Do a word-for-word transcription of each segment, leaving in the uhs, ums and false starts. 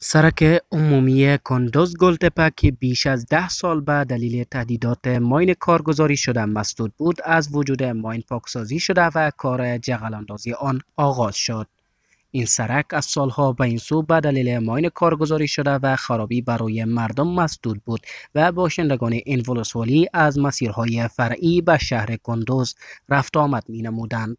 سرک عمومی کندز گلتپه که بیش از ده سال به دلیل تهدیدات ماین کارگزاری شده مسدود بود، از وجود ماین پاکسازی شده و کار جغل اندازی آن آغاز شد. این سرک از سالها به این سو به دلیل ماین کارگزاری شده و خرابی برای مردم مسدود بود و باشندگان این ولسوالی از مسیرهای فرعی به شهر کندز رفت آمد می نمودند.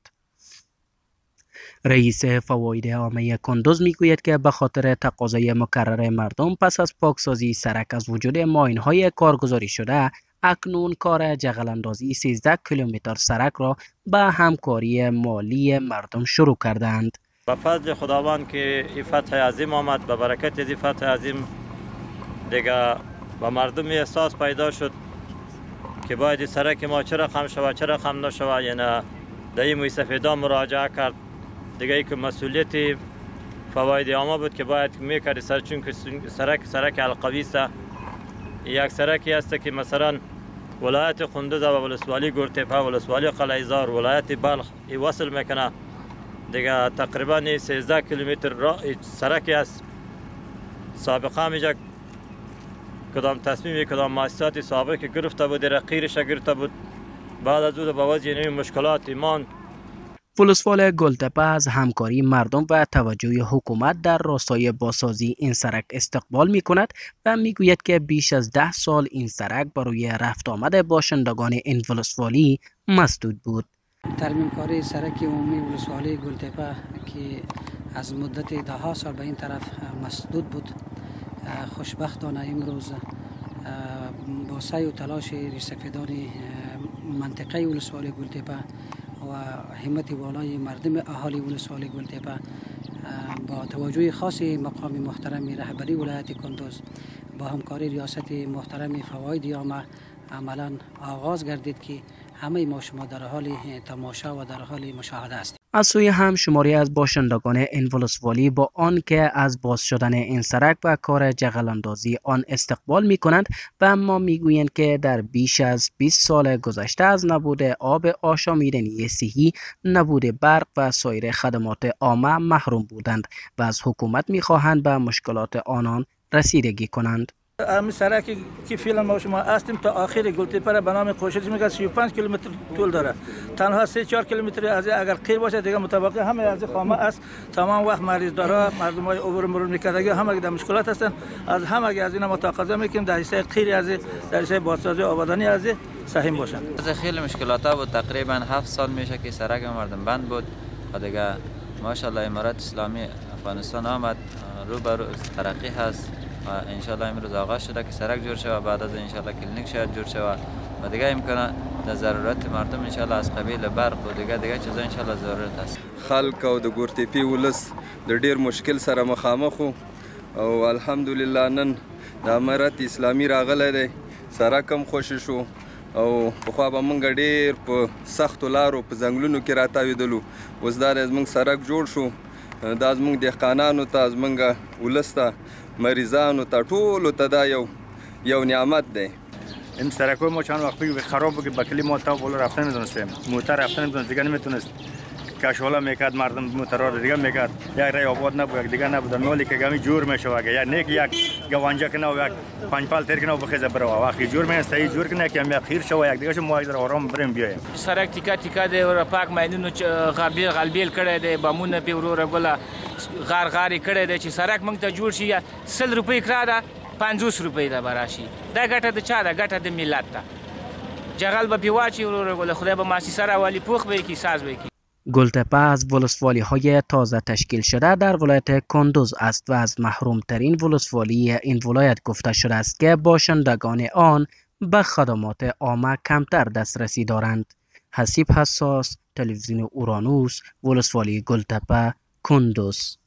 رئیس فواید عامه کندز میگوید که به خاطر تقاضای مکرر مردم پس از پاکسازی سرک از وجود ماین‌های کارگزاری شده، اکنون کار جغل اندازی سیزده کیلومتر سرک را به همکاری مالی مردم شروع کردند. با فضل خداوند که این فتح عظیم آمد، به برکت این فتح عظیم دیگه با مردم احساس پیدا شد که باید این سرک ما چه رقم شود چه رقم نشود، یعنی در این موی سفیدان مراجعه کرد. دیگه ای که مسئولیت فواید عامه بود که باید میکردی سر، چون که سرک سرک القوی است. یک سرکی است که مثلا ولایت کندز و ولسوالی گورتپه، ولسوالی قلعه‌زار، ولایت بلخ ای وصل میکنه. دیگه تقریبا سیزده کیلومتر را سرکی است. سابقا میجا کدام تصمیمی کدام مؤسساتی سابق که گرفته بود رقیرش گرفته بود، بعد از او با وجه این مشکلات ایمان. ولسوال گلتپه از همکاری مردم و توجه حکومت در راستای بازسازی این سرک استقبال می کند و می گوید که بیش از ده سال این سرک برای رفت آمد باشندگان این ولسوالی مسدود بود. ترمیم کاری سرک عمومی ولسوالی گلتپه که از مدت ده ها سال به این طرف مسدود بود، خوشبختانه امروز با سعی و تلاش ریشسفیدان منطقه ولسوالی گلتپه و همت والای مردم اهالی ولسوالی گلتپه با توجه خاص مقام محترم رهبری ولایت کندز با همکاری ریاست محترم فواید عامه عملا آغاز گردید که همه ما شما در حال تماشا و در حال مشاهده است. از سوی هم شماری از باشندگان این ولسوالی با آن که از باز شدن این سرک و کار جغل اندازی آن استقبال می کنند و اما می گویند که در بیش از بیست سال گذشته از نبود آب آشامیدنی صحی، نبود برق و سایر خدمات عامه محروم بودند و از حکومت می خواهند به مشکلات آنان رسیدگی کنند. امی سرکی که فعلا ما شما هستیم تا آخر گلتپه را به نام کوشش میکنه سی و پنج کیلومتر طول داره. تنها سه چهار کیلومتر از اگر قیر باشه دیگه متوقع همه از خامه است. تمام وقت مریض داره، مردم های عبور مرور میکردن، همه در مشکلات هستن. از همه از اینا متقاضا میکنیم در حصه قیر از در حصه بازسازی آبادانی از سهم باشن. از خیلی مشکلات بود. تقریبا هفت سال میشه که سرک مردم بند بود و دیگه ماشاءالله امارات اسلامی افغانستان آمد، رو بر ترقی هست و انشالله امروز آغاز شده که سرک جور شود، بعد از انشالله کلینیک شاید جور شود و دیگه امکان در ضرورت مردم انشالله از قبیل برق و دیگه دیگه چیزا انشالله ضرورت است. خلق او د ګورتپې ولس د ډیر مشکل سره مخامخ او الحمدلله نن د امارت اسلامي راغلی دی، سرک هم خوشی شو او پخوا به موږ ډیر په سختو لارو په ځنګلونو کې راتاویدلو، اوس دا زموږ سرک جوړ شو. دا زموږ دهقانانو ته، زموږ ولس ته، مریضانو ته، ټولو ته دا یو یو نعمت دی. این سرک‌های ما چند وقت پیش خراب بود که با کلی ما تا بالا رفتن نمی‌تونستیم، موتر رفتن نمی‌تونست، دیگه نمی‌تونست. کاشولا میکرد مردم موتر را دیگه میکرد، یک رای آباد نبود، یک دیگه نبود. مالی که گمی جور میشه واقعا، یا نیک یک گوانجا کنه و یک پنج پال تر کنه و بخیزه بره وقتی جور میشه صحیح جور کنه که می خیر شو یک دیگه شو ما در آرام بریم بیایم. سرک تیکا تیکا دی و پاک ماینونو غربیل غلبیل کړه دی، بامونه په ورور غولا غار غاری کړه دی چې سرک موږ ته جوړ شي. سل روپۍ کرا ده، پنځوس روپۍ ده براشي. دا ګټه د چا ده؟ ګټه د ملت ده. جغل به پیواچی ورور غولا خدای به مؤسسه را والی پوخ به کی ساز به کی. گلتپه از ولسوالی های تازه تشکیل شده در ولایت کندز است و از محروم ترین ولسوالی این ولایت گفته شده است که باشندگان آن به خدمات عامه کمتر دسترسی دارند. حسیب حساس، تلویزیون اورانوس، ولسوالی گلتپه، کندز.